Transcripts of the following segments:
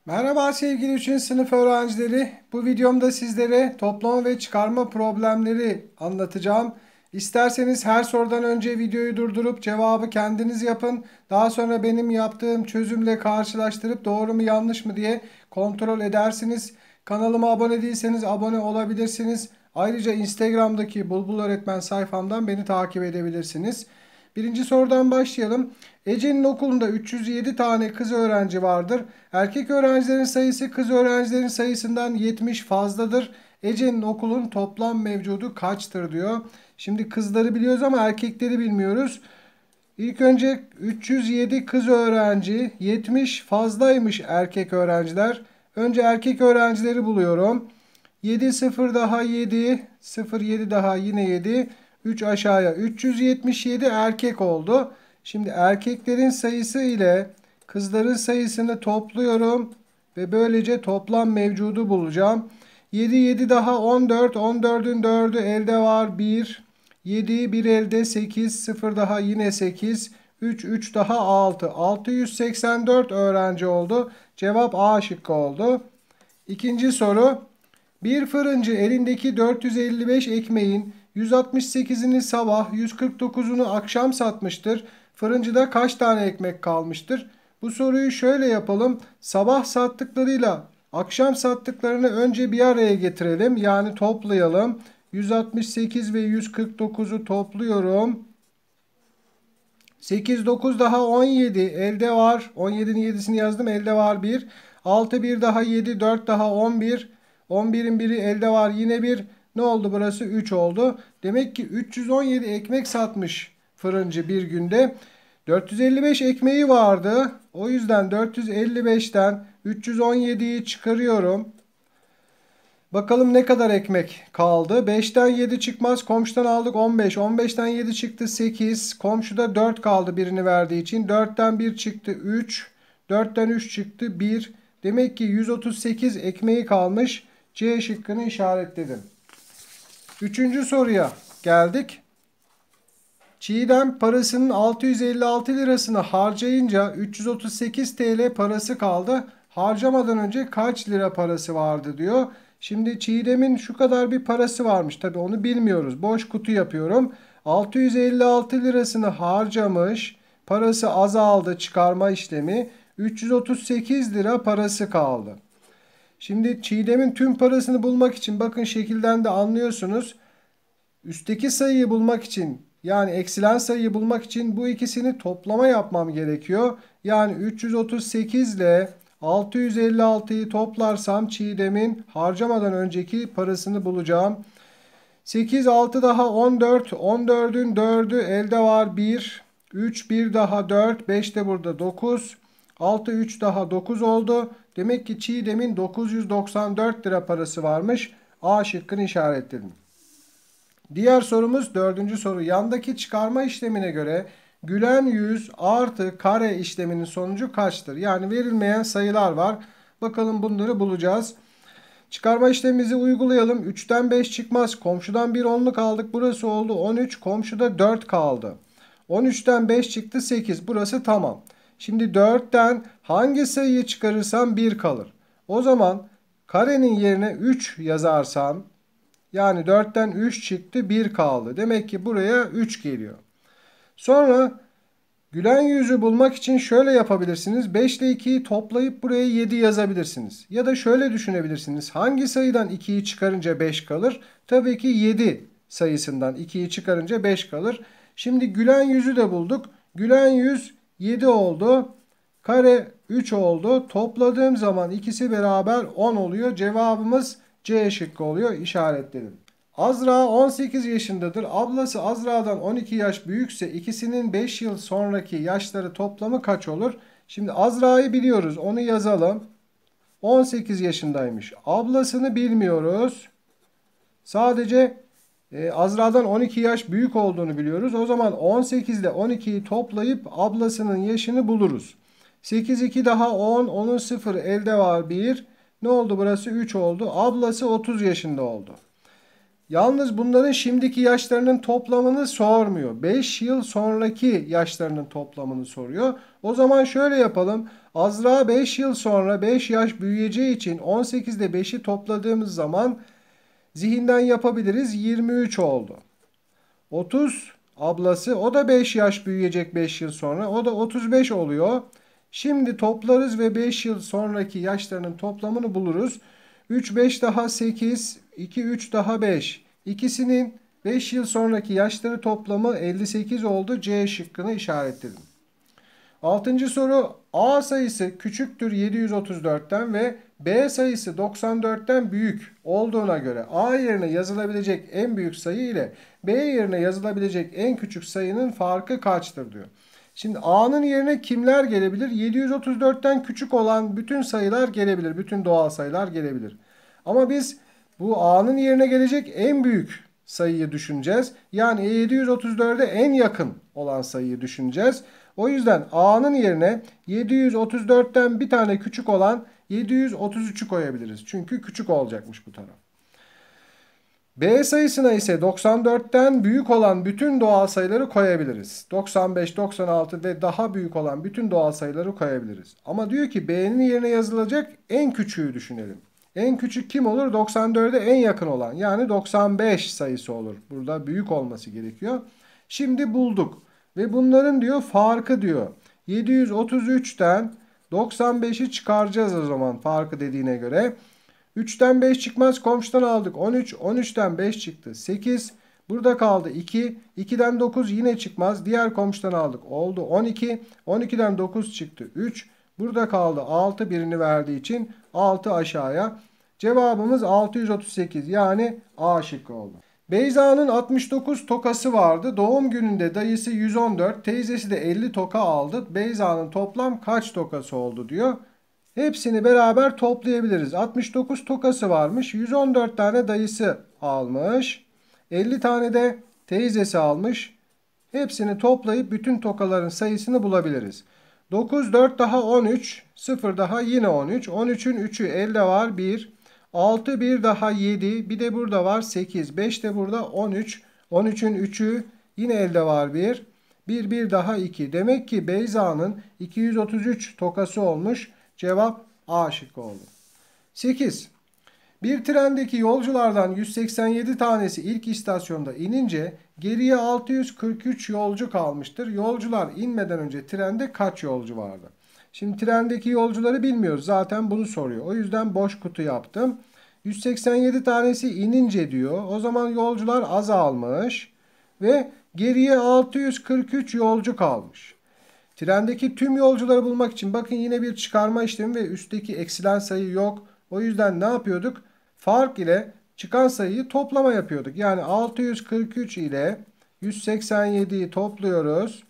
Merhaba sevgili 3. sınıf öğrencileri. Bu videomda sizlere toplama ve çıkarma problemleri anlatacağım. İsterseniz her sorudan önce videoyu durdurup cevabı kendiniz yapın. Daha sonra benim yaptığım çözümle karşılaştırıp doğru mu yanlış mı diye kontrol edersiniz. Kanalıma abone değilseniz abone olabilirsiniz. Ayrıca Instagram'daki Bulbul Öğretmen sayfamdan beni takip edebilirsiniz. Birinci sorudan başlayalım. Ece'nin okulunda 307 tane kız öğrenci vardır. Erkek öğrencilerin sayısı kız öğrencilerin sayısından 70 fazladır. Ece'nin okulun toplam mevcudu kaçtır diyor. Şimdi kızları biliyoruz ama erkekleri bilmiyoruz. İlk önce 307 kız öğrenci, 70 fazlaymış erkek öğrenciler. Önce erkek öğrencileri buluyorum. 7 0 daha 7, 0 7 daha yine 7, 3 aşağıya 377 erkek oldu. Şimdi erkeklerin sayısı ile kızların sayısını topluyorum ve böylece toplam mevcudu bulacağım. 7 7 daha 14, 14'ün 4'ü elde var 1. 7 bir elde 8, 0 daha yine 8, 3 3 daha 6. 684 öğrenci oldu. Cevap A şıkkı oldu. İkinci soru. Bir fırıncı elindeki 455 ekmeğin 168'ini sabah, 149'unu akşam satmıştır. Fırıncıda kaç tane ekmek kalmıştır? Bu soruyu şöyle yapalım. Sabah sattıklarıyla akşam sattıklarını önce bir araya getirelim. Yani toplayalım. 168 ve 149'u topluyorum. 8 9 daha 17 elde var. 17'nin 7'sini yazdım. Elde var 1. 6 bir daha 7 4 daha 11. 11'in biri elde var yine 1. Ne oldu burası? 3 oldu. Demek ki 317 ekmek satmış fırıncı bir günde. 455 ekmeği vardı. O yüzden 455'ten 317'yi çıkarıyorum. Bakalım ne kadar ekmek kaldı. 5'ten 7 çıkmaz. Komşudan aldık 15. 15'ten 7 çıktı 8. Komşuda 4 kaldı birini verdiği için. 4'ten 1 çıktı 3. 4'ten 3 çıktı 1. Demek ki 138 ekmeği kalmış. C şıkkını işaretledim. Üçüncü soruya geldik. Çiğdem parasının 656 lirasını harcayınca 338 TL parası kaldı. Harcamadan önce kaç lira parası vardı diyor. Şimdi Çiğdem'in şu kadar bir parası varmış. Tabii onu bilmiyoruz. Boş kutu yapıyorum. 656 lirasını harcamış. Parası azaldı çıkarma işlemi. 338 lira parası kaldı. Şimdi Çiğdem'in tüm parasını bulmak için bakın şekilden de anlıyorsunuz. Üstteki sayıyı bulmak için yani eksilen sayıyı bulmak için bu ikisini toplama yapmam gerekiyor. Yani 338 ile 656'yı toplarsam Çiğdem'in harcamadan önceki parasını bulacağım. 8 6 daha 14. 14'ün 4'ü elde var 1. 3 1 daha 4. 5 de burada 9. 6 3 daha 9 oldu. Demek ki Çiğdem'in 994 lira parası varmış. A şıkkını işaretledim. Diğer sorumuz dördüncü soru. Yandaki çıkarma işlemine göre gülen yüz artı kare işleminin sonucu kaçtır? Yani verilmeyen sayılar var. Bakalım bunları bulacağız. Çıkarma işlemimizi uygulayalım. 3'ten 5 çıkmaz. Komşudan bir onluk aldık. Burası oldu 13. Komşuda 4 kaldı. 13'ten 5 çıktı 8. Burası tamam. Şimdi 4'ten hangi sayıyı çıkarırsam 1 kalır. O zaman karenin yerine 3 yazarsam yani 4'ten 3 çıktı 1 kaldı. Demek ki buraya 3 geliyor. Sonra gülen yüzü bulmak için şöyle yapabilirsiniz. 5 ile 2'yi toplayıp buraya 7 yazabilirsiniz. Ya da şöyle düşünebilirsiniz. Hangi sayıdan 2'yi çıkarınca 5 kalır? Tabii ki 7 sayısından 2'yi çıkarınca 5 kalır. Şimdi gülen yüzü de bulduk. Gülen yüz 7 oldu. Kare 3 oldu. Topladığım zaman ikisi beraber 10 oluyor. Cevabımız C şıkkı oluyor. İşaretledim. Azra 18 yaşındadır. Ablası Azra'dan 12 yaş büyükse ikisinin 5 yıl sonraki yaşları toplamı kaç olur? Şimdi Azra'yı biliyoruz. Onu yazalım. 18 yaşındaymış. Ablasını bilmiyoruz. Sadece Azra'dan 12 yaş büyük olduğunu biliyoruz. O zaman 18 ile 12'yi toplayıp ablasının yaşını buluruz. 8 2 daha 10. 10'un 0 elde var 1. Ne oldu burası? 3 oldu. Ablası 30 yaşında oldu. Yalnız bunların şimdiki yaşlarının toplamını sormuyor. 5 yıl sonraki yaşlarının toplamını soruyor. O zaman şöyle yapalım. Azra 5 yıl sonra 5 yaş büyüyeceği için 18'de 5'i topladığımız zaman zihinden yapabiliriz. 23 oldu. 30 ablası, o da 5 yaş büyüyecek 5 yıl sonra. O da 35 oluyor. Şimdi toplarız ve 5 yıl sonraki yaşlarının toplamını buluruz. 3 5 daha 8, 2 3 daha 5. İkisinin 5 yıl sonraki yaşları toplamı 58 oldu. C şıkkını işaretledim. Altıncı soru, A sayısı küçüktür 734'ten ve B sayısı 94'ten büyük olduğuna göre A yerine yazılabilecek en büyük sayı ile B yerine yazılabilecek en küçük sayının farkı kaçtır diyor. Şimdi A'nın yerine kimler gelebilir? 734'ten küçük olan bütün sayılar gelebilir. Bütün doğal sayılar gelebilir. Ama biz bu A'nın yerine gelecek en büyük sayıyı düşüneceğiz. Yani 734'e en yakın olan sayıyı düşüneceğiz. O yüzden A'nın yerine 734'ten bir tane küçük olan 733'ü koyabiliriz. Çünkü küçük olacakmış bu taraf. B sayısına ise 94'ten büyük olan bütün doğal sayıları koyabiliriz. 95, 96 ve daha büyük olan bütün doğal sayıları koyabiliriz. Ama diyor ki B'nin yerine yazılacak en küçüğü düşünelim. En küçük kim olur? 94'e en yakın olan. Yani 95 sayısı olur. Burada büyük olması gerekiyor. Şimdi bulduk. Ve bunların diyor farkı diyor. 733'ten 95'i çıkaracağız o zaman farkı dediğine göre. 3'ten 5 çıkmaz, komşudan aldık 13. 13'ten 5 çıktı 8. Burada kaldı 2. 2'den 9 yine çıkmaz. Diğer komşudan aldık. Oldu 12. 12'den 9 çıktı 3. Burada kaldı 6, birini verdiği için 6 aşağıya. Cevabımız 638, yani A şıkkı oldu. Beyza'nın 69 tokası vardı. Doğum gününde dayısı 114, teyzesi de 50 toka aldı. Beyza'nın toplam kaç tokası oldu diyor. Hepsini beraber toplayabiliriz. 69 tokası varmış. 114 tane dayısı almış. 50 tane de teyzesi almış. Hepsini toplayıp bütün tokaların sayısını bulabiliriz. 9, 4 daha 13. 0 daha yine 13. 13'ün 3'ü elde var 1. 6, 1 daha 7. Bir de burada var 8. 5 de burada 13. 13'ün 3'ü yine elde var 1. 1, 1 daha 2. Demek ki Beyza'nın 233 tokası olmuş. Cevap A şıkkı oldu. 8. Bir trendeki yolculardan 187 tanesi ilk istasyonda inince geriye 643 yolcu kalmıştır. Yolcular inmeden önce trende kaç yolcu vardı? Şimdi trendeki yolcuları bilmiyoruz. Zaten bunu soruyor. O yüzden boş kutu yaptım. 187 tanesi inince diyor. O zaman yolcular azalmış ve geriye 643 yolcu kalmış. Trendeki tüm yolcuları bulmak için bakın yine bir çıkarma işlemi ve üstteki eksilen sayı yok. O yüzden ne yapıyorduk? Fark ile çıkan sayıyı toplama yapıyorduk. Yani 643 ile 187'yi topluyoruz.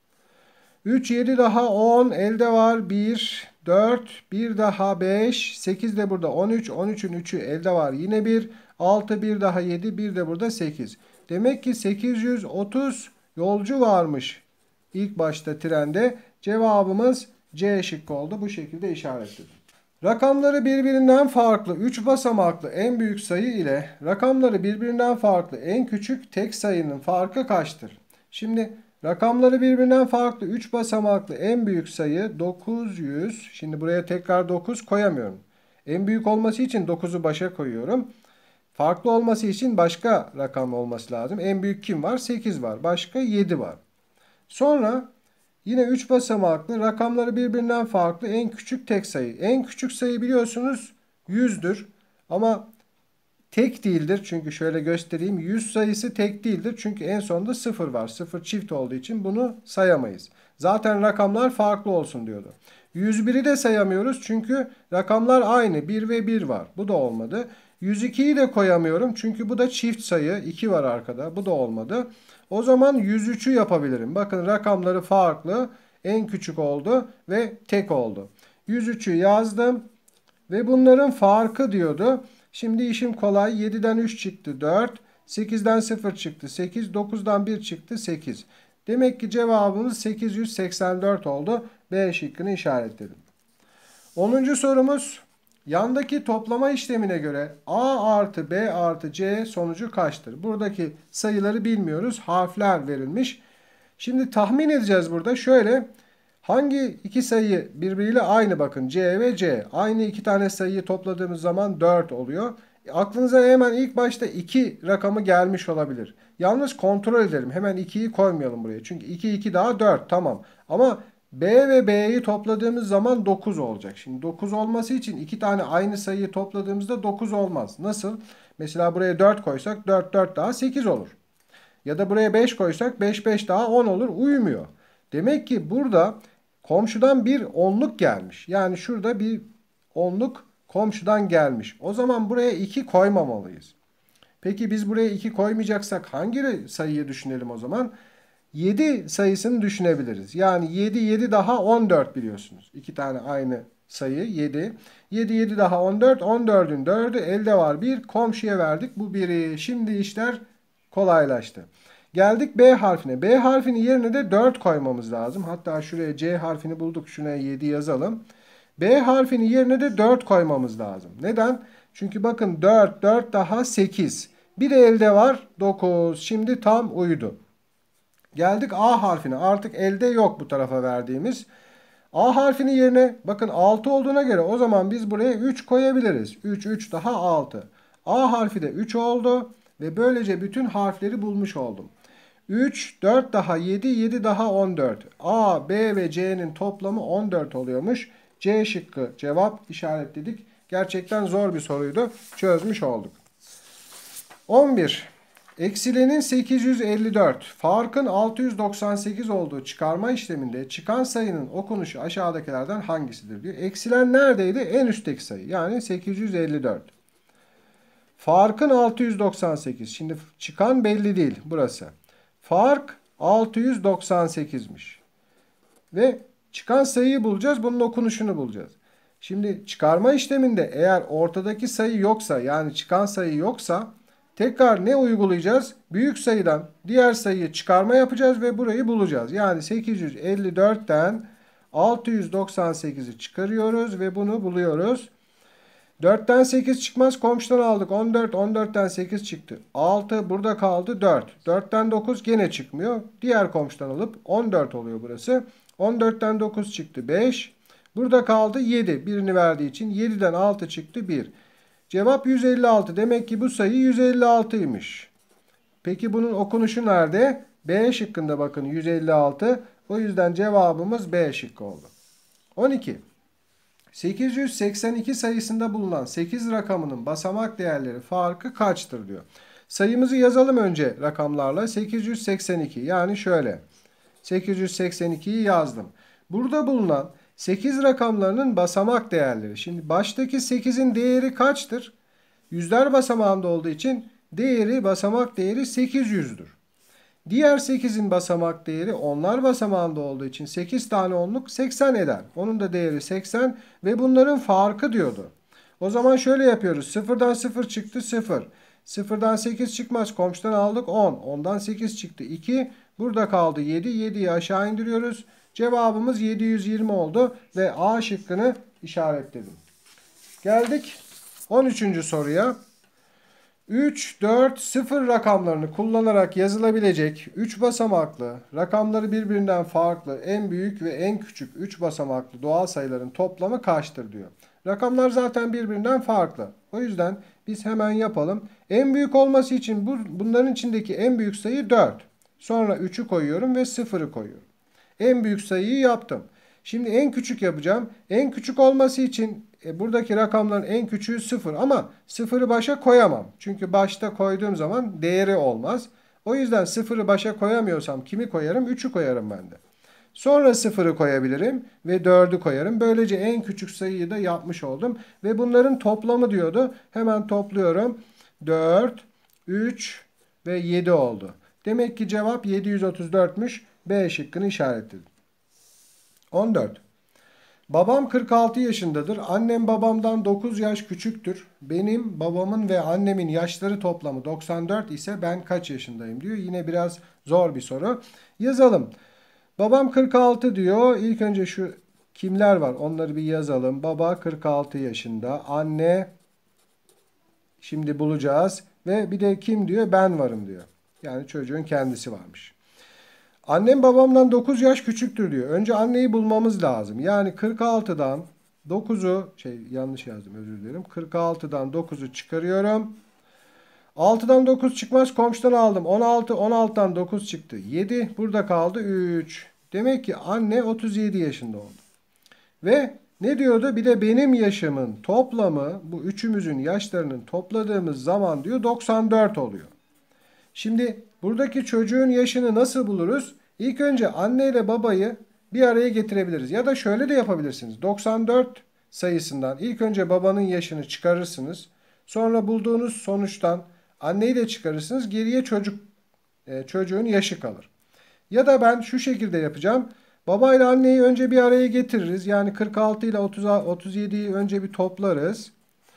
3, 7 daha 10, elde var 1, 4, 1 daha 5, 8 de burada 13, 13'ün 3'ü elde var yine 1, 6, 1 daha 7, 1 de burada 8. Demek ki 830 yolcu varmış ilk başta trende. Cevabımız C şıkkı oldu. Bu şekilde işaretledim. Rakamları birbirinden farklı 3 basamaklı en büyük sayı ile rakamları birbirinden farklı en küçük tek sayının farkı kaçtır? Şimdi rakamları birbirinden farklı 3 basamaklı en büyük sayı 900. Şimdi buraya tekrar 9 koyamıyorum. En büyük olması için 9'u başa koyuyorum. Farklı olması için başka rakam olması lazım. En büyük kim var? 8 var. Başka 7 var. Sonra yine 3 basamaklı rakamları birbirinden farklı en küçük tek sayı. En küçük sayı biliyorsunuz 100'dür. Ama tek değildir. Çünkü şöyle göstereyim. 100 sayısı tek değildir. Çünkü en sonunda 0 var. 0 çift olduğu için bunu sayamayız. Zaten rakamlar farklı olsun diyordu. 101'i de sayamıyoruz. Çünkü rakamlar aynı. 1 ve 1 var. Bu da olmadı. 102'yi de koyamıyorum. Çünkü bu da çift sayı. 2 var arkada. Bu da olmadı. O zaman 103'ü yapabilirim. Bakın rakamları farklı. En küçük oldu ve tek oldu. 103'ü yazdım. Ve bunların farkı diyordu. Şimdi işim kolay. 7'den 3 çıktı 4. 8'den 0 çıktı 8. 9'dan 1 çıktı 8. Demek ki cevabımız 884 oldu. B şıkkını işaretledim. 10. sorumuz. Yandaki toplama işlemine göre A artı B artı C sonucu kaçtır? Buradaki sayıları bilmiyoruz. Harfler verilmiş. Şimdi tahmin edeceğiz burada. Şöyle, hangi iki sayı birbiriyle aynı, bakın C ve C. Aynı iki tane sayıyı topladığımız zaman 4 oluyor. Aklınıza hemen ilk başta 2 rakamı gelmiş olabilir. Yalnız kontrol edelim. Hemen 2'yi koymayalım buraya. Çünkü 2 2 daha 4, tamam. Ama B ve B'yi topladığımız zaman 9 olacak. Şimdi 9 olması için iki tane aynı sayıyı topladığımızda 9 olmaz. Nasıl? Mesela buraya 4 koysak 4 4 daha 8 olur. Ya da buraya 5 koysak 5 5 daha 10 olur. Uymuyor. Demek ki burada komşudan bir onluk gelmiş. Yani şurada bir onluk komşudan gelmiş. O zaman buraya 2 koymamalıyız. Peki biz buraya 2 koymayacaksak hangi sayıyı düşünelim o zaman? 7 sayısını düşünebiliriz. Yani 7 7 daha 14 biliyorsunuz. İki tane aynı sayı 7. 7 7 daha 14. 14'ün 4'ü elde var 1. Komşuya verdik bu 1'i. Şimdi işler kolaylaştı. Geldik B harfine. B harfinin yerine de 4 koymamız lazım. Hatta şuraya C harfini bulduk. Şuraya 7 yazalım. B harfinin yerine de 4 koymamız lazım. Neden? Çünkü bakın 4 4 daha 8. Bir de elde var 9. Şimdi tam uydu. Geldik A harfine. Artık elde yok bu tarafa verdiğimiz. A harfinin yerine bakın 6 olduğuna göre o zaman biz buraya 3 koyabiliriz. 3 3 daha 6. A harfi de 3 oldu ve böylece bütün harfleri bulmuş oldum. 3 4 daha 7 7 daha 14. A, B ve C'nin toplamı 14 oluyormuş. C şıkkı cevap işaretledik. Gerçekten zor bir soruydu. Çözmüş olduk. 11. Eksilenin 854, farkın 698 olduğu çıkarma işleminde çıkan sayının okunuşu aşağıdakilerden hangisidir diyor. Eksilen neredeydi? En üstteki sayı. Yani 854. Farkın 698. Şimdi çıkan belli değil burası. Fark 698'miş. Ve çıkan sayıyı bulacağız. Bunun okunuşunu bulacağız. Şimdi çıkarma işleminde eğer ortadaki sayı yoksa, yani çıkan sayı yoksa tekrar ne uygulayacağız? Büyük sayıdan diğer sayıyı çıkarma yapacağız ve burayı bulacağız. Yani 854'ten 698'i çıkarıyoruz ve bunu buluyoruz. 4'ten 8 çıkmaz, komşudan aldık 14, 14'ten 8 çıktı. 6 burada kaldı 4. 4'ten 9 gene çıkmıyor. Diğer komşudan alıp 14 oluyor burası. 14'ten 9 çıktı 5. Burada kaldı 7. Birini verdiği için 7'den 6 çıktı 1. Cevap 156. Demek ki bu sayı 156'ymış. Peki bunun okunuşu nerede? B şıkkında bakın 156. O yüzden cevabımız B şıkkı oldu. 12. 882 sayısında bulunan 8 rakamının basamak değerleri farkı kaçtır diyor. Sayımızı yazalım önce rakamlarla. 882, yani şöyle. 882'yi yazdım. Burada bulunan 8 rakamlarının basamak değerleri. Şimdi baştaki 8'in değeri kaçtır? Yüzler basamağında olduğu için basamak değeri 800'dür. Diğer 8'in basamak değeri onlar basamağında olduğu için 8 tane onluk 80 eder. Onun da değeri 80 ve bunların farkı diyordu. O zaman şöyle yapıyoruz. 0'dan 0 çıktı 0. 0'dan 8 çıkmaz. Komşudan aldık 10. 10'dan 8 çıktı 2. Burada kaldı 7. 7'yi aşağı indiriyoruz. Cevabımız 720 oldu ve A şıkkını işaretledim. Geldik 13. soruya. 3, 4, 0 rakamlarını kullanarak yazılabilecek 3 basamaklı, rakamları birbirinden farklı, en büyük ve en küçük 3 basamaklı doğal sayıların toplamı kaçtır diyor. Rakamlar zaten birbirinden farklı. O yüzden biz hemen yapalım. En büyük olması için bunların içindeki en büyük sayı 4. Sonra 3'ü koyuyorum ve 0'ı koyuyorum. En büyük sayıyı yaptım. Şimdi en küçük yapacağım. En küçük olması için buradaki rakamların en küçüğü 0 ama 0'ı başa koyamam. Çünkü başta koyduğum zaman değeri olmaz. O yüzden 0'ı başa koyamıyorsam kimi koyarım? 3'ü koyarım ben de. Sonra 0'ı koyabilirim ve 4'ü koyarım. Böylece en küçük sayıyı da yapmış oldum. Ve bunların toplamı diyordu. Hemen topluyorum. 4, 3 ve 7 oldu. Demek ki cevap 734'müş. B şıkkını işaretledim. 14. Babam 46 yaşındadır. Annem babamdan 9 yaş küçüktür. Benim babamın ve annemin yaşları toplamı 94 ise ben kaç yaşındayım diyor. Yine biraz zor bir soru. Yazalım. Babam 46 diyor. İlk önce şu Kimler var? Onları bir yazalım. Baba 46 yaşında. Anne şimdi bulacağız. Ve bir de kim diyor? Ben varım diyor. Yani çocuğun kendisi varmış. Annem babamdan 9 yaş küçüktür diyor. Önce anneyi bulmamız lazım. Yani 46'dan 9'u yanlış yazdım, özür dilerim. 46'dan 9'u çıkarıyorum. 6'dan 9 çıkmaz, komşudan aldım. 16, 16'dan 9 çıktı. 7, burada kaldı 3. Demek ki anne 37 yaşında oldu. Ve ne diyordu? Bir de benim yaşımın toplamı, bu üçümüzün yaşlarının topladığımız zaman diyor 94 oluyor. Şimdi buradaki çocuğun yaşını nasıl buluruz? İlk önce anne ile babayı bir araya getirebiliriz. Ya da şöyle de yapabilirsiniz. 94 sayısından ilk önce babanın yaşını çıkarırsınız. Sonra bulduğunuz sonuçtan anneyi de çıkarırsınız. Geriye çocuğun yaşı kalır. Ya da ben şu şekilde yapacağım. Baba ile anneyi önce bir araya getiririz. Yani 46 ile 37'yi önce bir toplarız.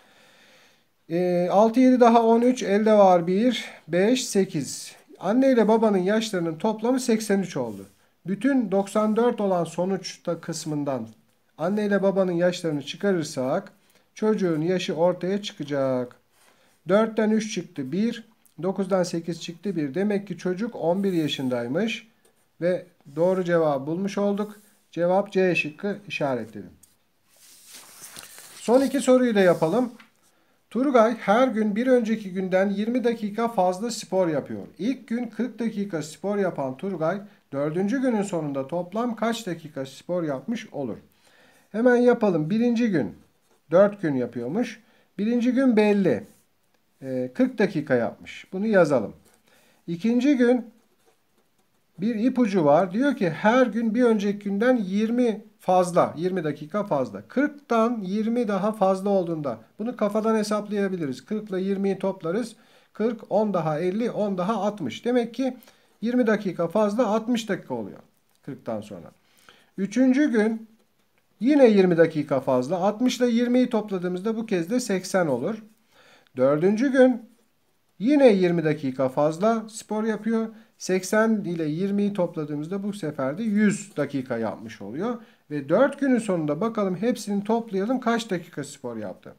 6, 7 daha 13. Elde var 1, 5, 8. Anne ile babanın yaşlarının toplamı 83 oldu. Bütün 94 olan sonuçta kısmından anne ile babanın yaşlarını çıkarırsak çocuğun yaşı ortaya çıkacak. 4'ten 3 çıktı 1. 9'dan 8 çıktı 1. Demek ki çocuk 11 yaşındaymış. Ve doğru cevabı bulmuş olduk. Cevap C şıkkı, işaretledim. Son iki soruyu da yapalım. Turgay her gün bir önceki günden 20 dakika fazla spor yapıyor. İlk gün 40 dakika spor yapan Turgay, dördüncü günün sonunda toplam kaç dakika spor yapmış olur? Hemen yapalım. Birinci gün 4 gün yapıyormuş. Birinci gün belli. 40 dakika yapmış. Bunu yazalım. İkinci gün bir ipucu var. Diyor ki her gün bir önceki günden 20 fazla. 20 dakika fazla. 40'tan 20 daha fazla olduğunda bunu kafadan hesaplayabiliriz. 40 ile 20'yi toplarız. 40, 10 daha 50, 10 daha 60. Demek ki 20 dakika fazla 60 dakika oluyor 40'tan sonra. Üçüncü gün yine 20 dakika fazla. 60 ile 20'yi topladığımızda bu kez de 80 olur. Dördüncü gün yine 20 dakika fazla spor yapıyor. 80 ile 20'yi topladığımızda bu sefer de 100 dakika yapmış oluyor. Ve 4 günün sonunda bakalım, hepsini toplayalım, kaç dakika spor yaptı.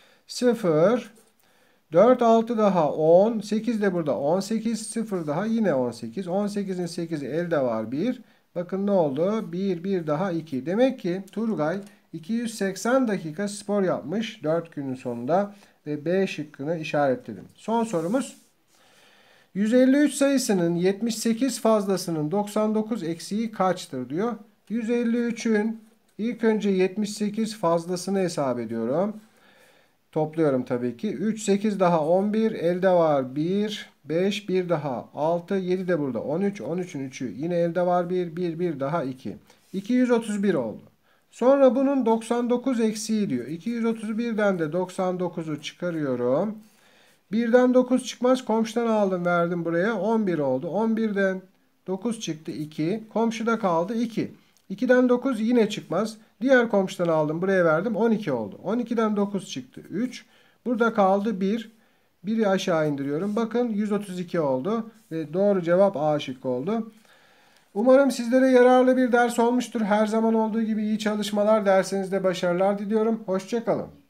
0, 4, 6 daha 10, 8 de burada 18, 0 daha yine 18. 18'in 8'i elde var 1. Bakın ne oldu? 1, 1 daha 2. Demek ki Turgay 280 dakika spor yapmış 4 günün sonunda ve B şıkkını işaretledim. Son sorumuz. 153 sayısının 78 fazlasının 99 eksiği kaçtır diyor. 153'ün ilk önce 78 fazlasını hesap ediyorum. Topluyorum tabii ki. 3, 8 daha 11. Elde var 1, 5, 1 daha 6, 7 de burada 13. 13'ün 3'ü yine elde var 1, 1, 1 daha 2. 231 oldu. Sonra bunun 99 eksiği diyor. 231'den de 99'u çıkarıyorum. 1'den 9 çıkmaz. Komşudan aldım verdim buraya. 11 oldu. 11'den 9 çıktı 2. Komşuda kaldı 2. 2'den 9 yine çıkmaz. Diğer komşudan aldım buraya verdim. 12 oldu. 12'den 9 çıktı 3. Burada kaldı 1. 1'i aşağı indiriyorum. Bakın 132 oldu. Ve doğru cevap A şıkkı oldu. Umarım sizlere yararlı bir ders olmuştur. Her zaman olduğu gibi iyi çalışmalar, dersinizde başarılar diliyorum. Hoşça kalın.